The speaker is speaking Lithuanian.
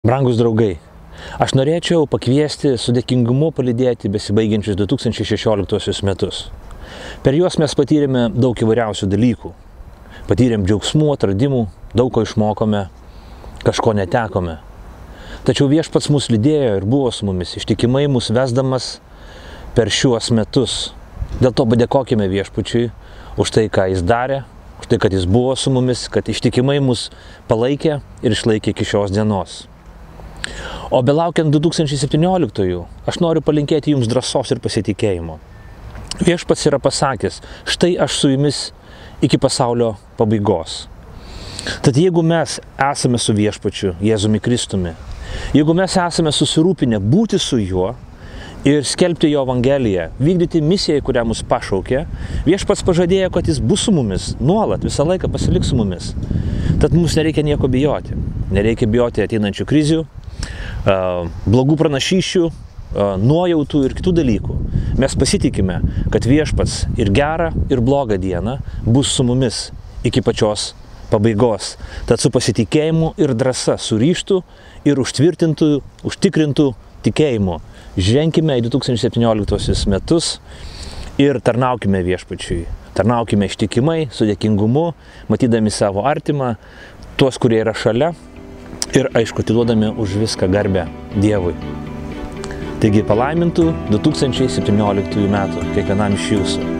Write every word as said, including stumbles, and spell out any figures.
Brangus draugai, aš norėčiau pakviesti su dėkingumu palydėti besibaigiančius du tūkstančiai šešioliktuosius metus. Per juos mes patyrėme daug įvairiausių dalykų. Patyrėm džiaugsmų, atradimų, daug ko išmokome, kažko netekome. Tačiau Viešpats mus lydėjo ir buvo su mumis, ištikimai mus vesdamas per šiuos metus. Dėl to padėkokime Viešpačiui už tai, ką Jis darė, už tai, kad Jis buvo su mumis, kad ištikimai mus palaikė ir išlaikė iki šios dienos. O belaukiant du tūkstančiai septynioliktųjų, aš noriu palinkėti jums drąsos ir pasitikėjimo. Viešpats yra pasakęs, štai aš su jumis iki pasaulio pabaigos. Tad jeigu mes esame su Viešpačiu, Jėzumi Kristumi, jeigu mes esame susirūpinę būti su juo ir skelbti jo evangeliją, vykdyti misiją, kurią mus pašaukė, Viešpats pažadėjo, kad jis bus su mumis nuolat, visą laiką pasiliks su mumis. Tad mums nereikia nieko bijoti. Nereikia bijoti ateinančių krizių, blogų pranašysčių, nuojautų ir kitų dalykų. Mes pasitikime, kad Viešpats ir gerą, ir blogą dieną bus su mumis iki pačios pabaigos. Tad su pasitikėjimu ir drąsa, su ryžtu ir užtvirtintų, užtikrintų tikėjimu ženkime į du tūkstančiai septynioliktuosius metus ir tarnaukime Viešpačiui. Tarnaukime ištikimai, su dėkingumu, matydami savo artimą, tuos, kurie yra šalia, ir aišku, atiduodami už viską garbę Dievui. Taigi palaimintų du tūkstančiai septynioliktųjų metų kiekvienam iš jūsų.